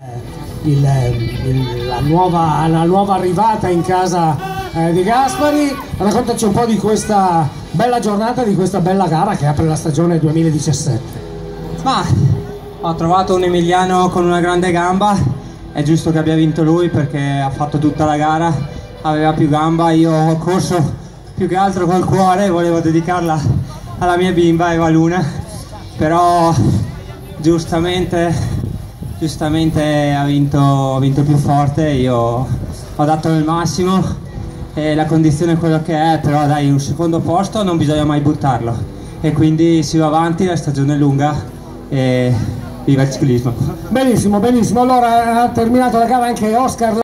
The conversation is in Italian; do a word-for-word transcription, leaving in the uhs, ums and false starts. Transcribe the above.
Il, il, la, nuova, la nuova arrivata in casa eh, di Gaspari. Raccontaci un po' di questa bella giornata, di questa bella gara che apre la stagione duemiladiciassette. Ma ho trovato un Emiliano con una grande gamba, è giusto che abbia vinto lui perché ha fatto tutta la gara, aveva più gamba. Io ho corso più che altro col cuore, volevo dedicarla alla mia bimba Eva Luna, però giustamente giustamente ha vinto, ha vinto più forte. Io ho dato il massimo e la condizione è quello che è, però dai, un secondo posto non bisogna mai buttarlo e quindi si va avanti, la stagione è lunga e viva il ciclismo. Benissimo, benissimo. Allora ha terminato la gara anche Oscar